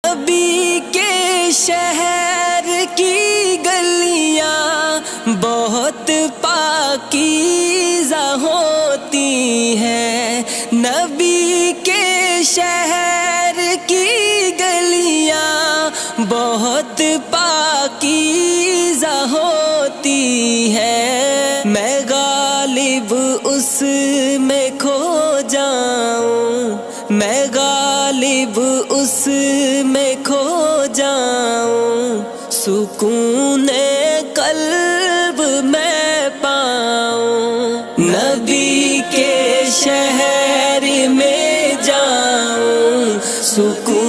नबी के शहर की गलियां बहुत पाकीज़ा होती हैं। नबी के शहर की गलियां बहुत पाकीज़ा होती हैं। मैं गालिब उसमें खो जाऊं, मैं गालिब उसमें खो जाऊं, सुकून कल्ब मैं पाऊं। नबी के शहर में जाऊं, सुकून